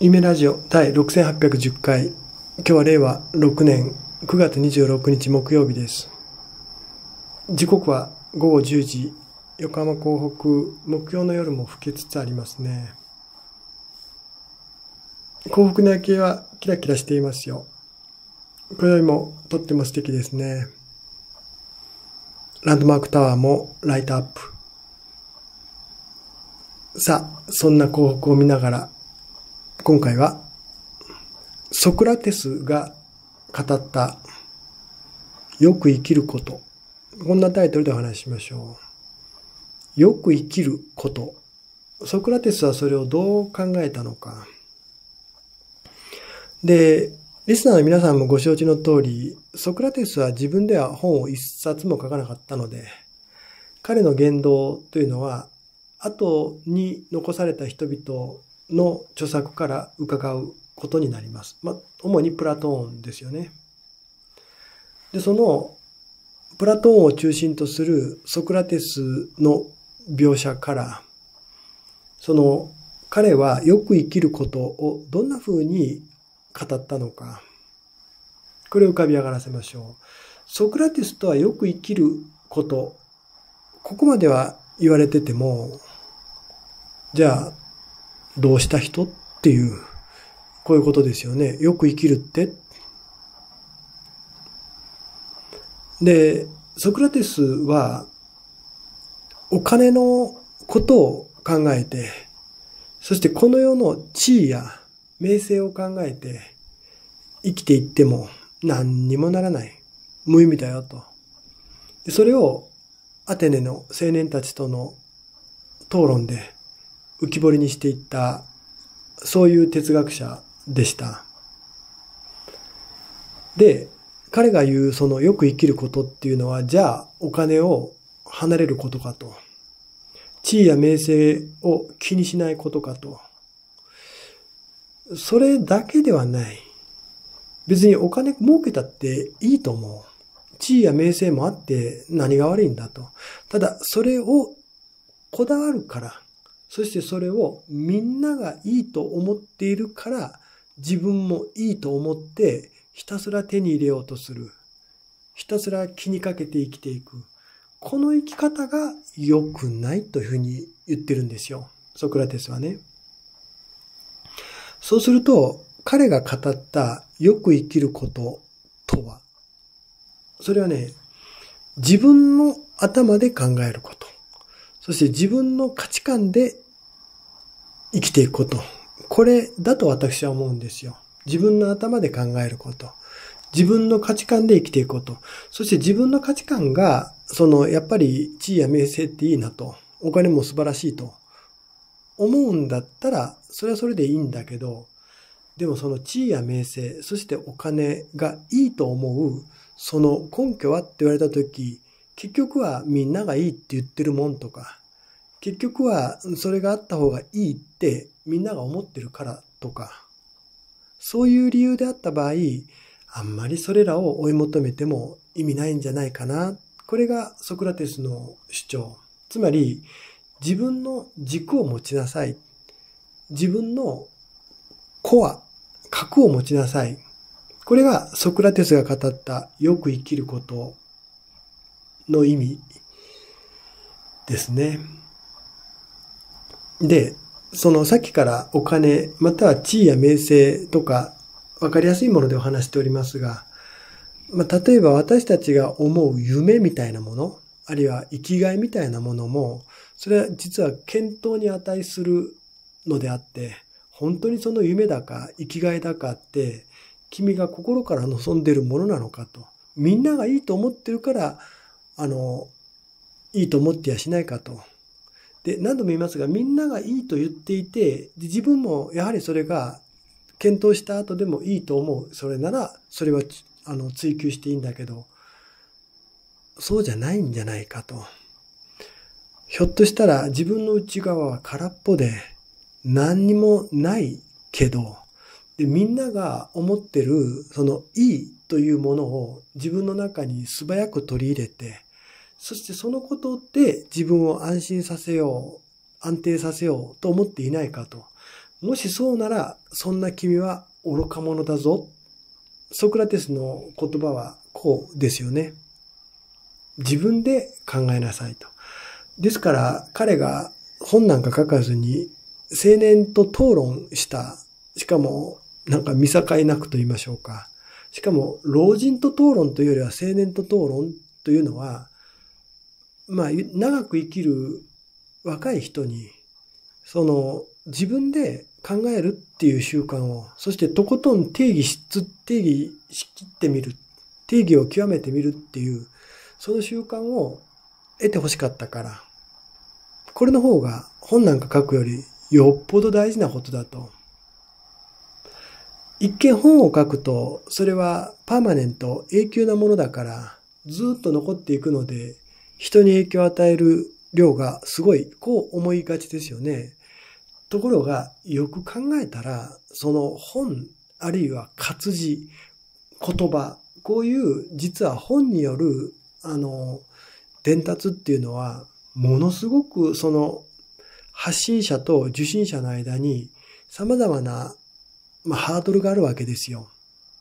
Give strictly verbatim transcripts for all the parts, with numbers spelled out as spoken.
夢ラジオ第ろくせんはっぴゃくじゅっかい。今日はれいわろくねんくがつにじゅうろくにち木曜日です。時刻はごごじゅうじ。横浜港北、木曜の夜も更けつつありますね。港北の夜景はキラキラしていますよ。今宵もとっても素敵ですね。ランドマークタワーもライトアップ。さあ、そんな港北を見ながら、今回はソクラテスが語ったよく生きること、こんなタイトルでお話ししましょう。よく生きること、ソクラテスはそれをどう考えたのか。で、リスナーの皆さんもご承知の通り、ソクラテスは自分では本を一冊も書かなかったので、彼の言動というのは後に残された人々の著作から伺うことになります。まあ、主にプラトーンですよね。で、そのプラトーンを中心とするソクラテスの描写から、その彼はよく生きることをどんな風に語ったのか、これを浮かび上がらせましょう。ソクラテスとはよく生きること、ここまでは言われてても、じゃあどうした人っていう、こういうことですよね。よく生きるって。で、ソクラテスはお金のことを考えて、そしてこの世の地位や名声を考えて生きていっても何にもならない。無意味だよと。でそれをアテネの青年たちとの討論で浮き彫りにしていった、そういう哲学者でした。で、彼が言うそのよく生きることっていうのは、じゃあお金を離れることかと。地位や名声を気にしないことかと。それだけではない。別にお金儲けたっていいと思う。地位や名声もあって何が悪いんだと。ただそれをこだわるから、そしてそれをみんながいいと思っているから、自分もいいと思ってひたすら手に入れようとする。ひたすら気にかけて生きていく。この生き方が良くないというふうに言ってるんですよ。ソクラテスはね。そうすると、彼が語ったよく生きることとは、それはね、自分の頭で考えること。そして自分の価値観で生きていくこと。これだと私は思うんですよ。自分の頭で考えること。自分の価値観で生きていくこと。そして自分の価値観が、その、やっぱり地位や名声っていいなと。お金も素晴らしいと。思うんだったら、それはそれでいいんだけど、でもその地位や名声、そしてお金がいいと思う、その根拠はって言われたとき、結局はみんながいいって言ってるもんとか、結局はそれがあった方がいいってみんなが思ってるからとか、そういう理由であった場合、あんまりそれらを追い求めても意味ないんじゃないかな。これがソクラテスの主張。つまり、自分の軸を持ちなさい。自分のコア、核を持ちなさい。これがソクラテスが語ったよく生きることの意味ですね。で、そのさっきからお金、または地位や名声とか分かりやすいものでお話しておりますが、まあ、例えば私たちが思う夢みたいなもの、あるいは生きがいみたいなものも、それは実は検討に値するのであって、本当にその夢だか生きがいだかって、君が心から望んでいるものなのかと。みんながいいと思ってるから、あの、いいと思ってやしないかと。で、何度も言いますが、みんながいいと言っていて、自分もやはりそれが検討した後でもいいと思う。それなら、それはあの追求していいんだけど、そうじゃないんじゃないかと。ひょっとしたら自分の内側は空っぽで何にもないけど、でみんなが思ってるそのいいというものを自分の中に素早く取り入れて、そしてそのことで自分を安心させよう、安定させようと思っていないかと。 もしそうなら、そんな君は愚か者だぞ。ソクラテスの言葉はこうですよね。自分で考えなさいと。ですから彼が本なんか書かずに青年と討論した、しかもなんか見境なくと言いましょうか。しかも老人と討論というよりは青年と討論というのは、まあ長く生きる若い人にその自分で考えるっていう習慣を、そしてとことん定義し、定義しきってみる、定義を極めてみるっていう、その習慣を得てほしかったから、これの方が本なんか書くよりよっぽど大事なことだと。一見本を書くと、それはパーマネント、永久なものだから、ずっと残っていくので、人に影響を与える量がすごい、こう思いがちですよね。ところが、よく考えたら、その本、あるいは活字、言葉、こういう実は本による、あの、伝達っていうのは、ものすごくその発信者と受信者の間に様々な、まあ、ハードルがあるわけですよ。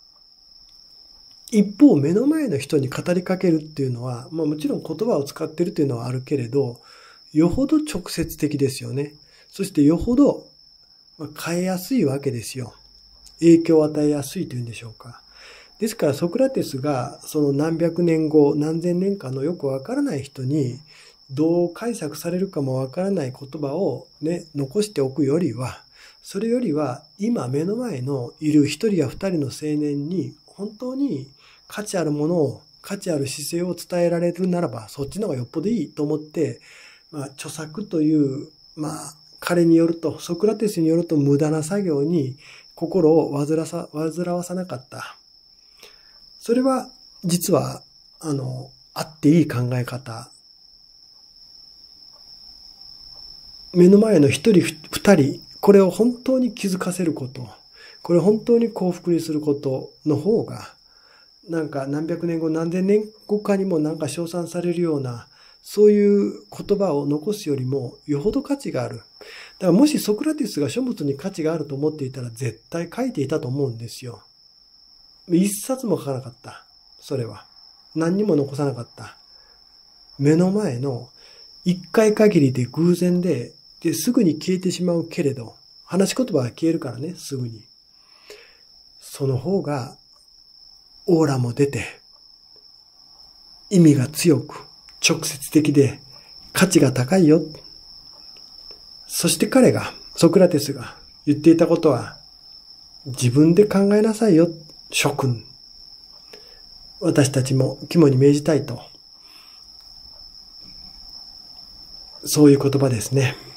一方、目の前の人に語りかけるっていうのは、まあもちろん言葉を使ってるっていうのはあるけれど、よほど直接的ですよね。そしてよほど変えやすいわけですよ。影響を与えやすいというんでしょうか。ですからソクラテスがその何百年後、何千年間のよくわからない人にどう解釈されるかもわからない言葉をね、残しておくよりは、それよりは今目の前のいる一人や二人の青年に本当に価値あるものを、価値ある姿勢を伝えられるならば、そっちの方がよっぽどいいと思って、まあ、著作という、まあ、彼によると、ソクラテスによると無駄な作業に心を煩わさ、煩わさなかった。それは、実は、あの、あっていい考え方。目の前の一人二人、これを本当に気づかせること、これを本当に幸福にすることの方が、なんか何百年後、何千年後かにもなんか称賛されるような、そういう言葉を残すよりもよほど価値がある。だからもしソクラテスが書物に価値があると思っていたら絶対書いていたと思うんですよ。一冊も書かなかった。それは。何にも残さなかった。目の前の一回限りで偶然で、で、すぐに消えてしまうけれど、話し言葉は消えるからね、すぐに。その方が、オーラも出て、意味が強く、直接的で、価値が高いよ。そして彼が、ソクラテスが言っていたことは、自分で考えなさいよ、諸君。私たちも肝に銘じたいと。そういう言葉ですね。